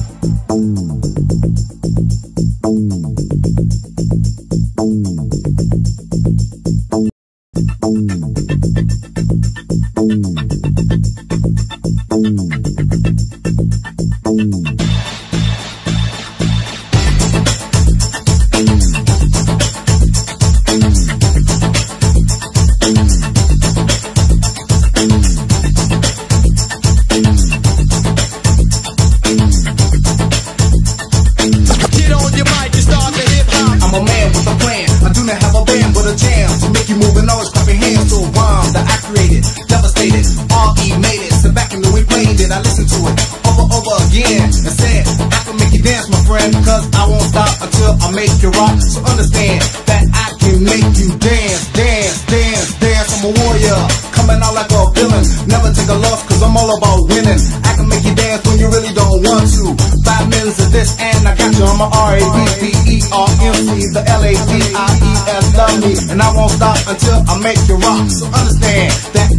And I won't stop until I make you rock. So understand that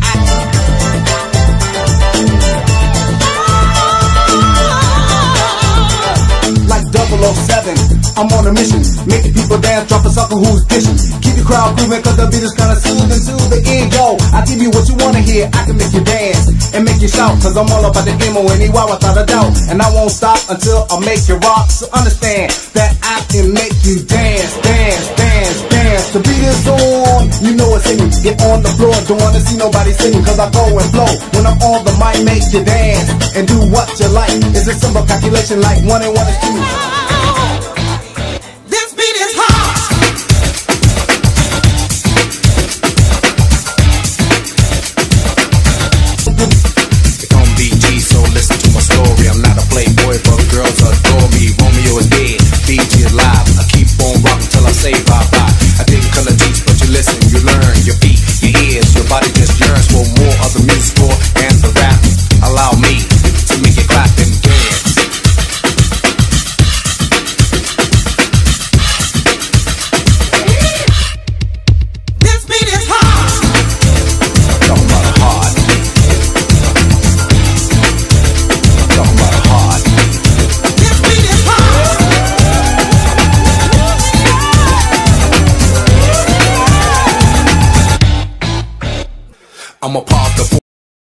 like 007, I'm on a mission, making people dance, drop a sucker who's dishing. Keep the crowd grooving cause the beat is kinda soothing to the ego. I give you what you wanna hear, I can make you dance and make you shout, cause I'm all about the M-O-N-E-Y without a doubt. And I won't stop until I make you rock. So understand that I can make you dance, dance, dance, dance. The beat is on, you know it's in me. Get on the floor, don't wanna see nobody singing, cause I go and blow. When I'm on the mic, make you dance and do what you like. It's a simple calculation like 1 and 1 is 2. I'm a